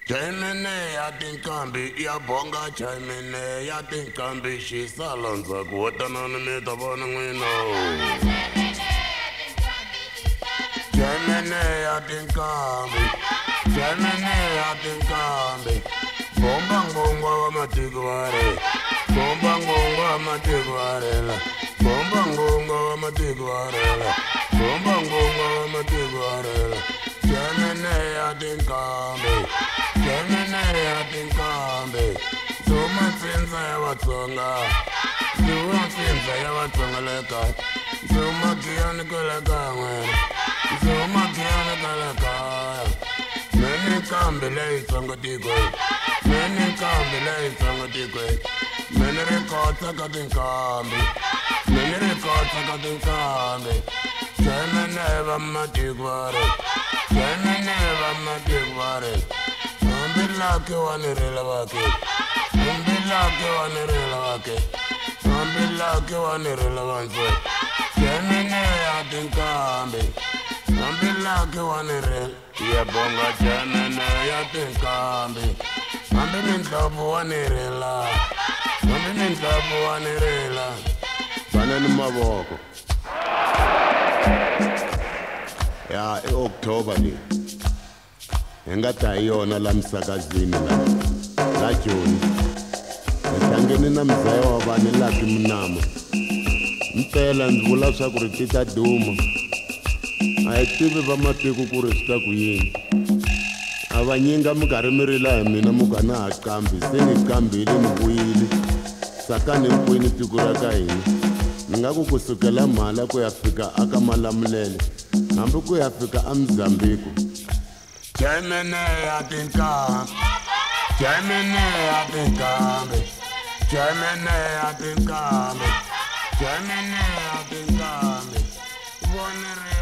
Jaimene ya tinkambi ya bonga Jaimene ya tinkambi shisalonza kuotana nimeta bona ngwino. Jaimene ya tinkambi Jaimene ya tinkambi bomba ngongwa wa matigware bomba ngongwa wa matigwarela bomba ngongwa wa matigwarela bomba ngongwa wa matigwarela Jaimene ya tinkambi Jaimene ya tinkambi Zuma tsinza ya Vatsonga Zuma tsinza ya Vatsonga leka Zuma kiyani kaleka ngwena Zuma kiyani kaleka Mene kambi leyi tsonga tikwe Mene kambi leyi tsonga tikwe Mene rekotsa ka tinkambi Mene rekotsa ka tinkambi Jaimene va matikware Jaimene va matikware Ambilake wanirela wake Ambilake wanirela wake Ambilake wanirela wanzwe Jaimene ya tinkambi Ambilake wanirela Ya bonga Jaimene ya tinkambi Ambi nindlovu wanirela Ambi nindlovu wanirela Bana ni mavoko Ya October ni Engata yona la msakazini la Joni Hlangene na mzaya wa vanhu la Kimnama Mpela ndzi vula swa ku ri ti ta duma a hi tivi va matiko ku ri swi ta ku yini a va nyinga minkarhi mi rila hi mina muka na ha qambi se ni qambile ni vuyile sakani hinkwini tiko ra ka hina ni nga ku kusukela mhala ku ya fika aka Malamulele hambi ku ya fika eMozambique Jaimene ya tinkambi Jaimene ya tinkambi Jaimene ya tinkambi Jaimene ya tinkambi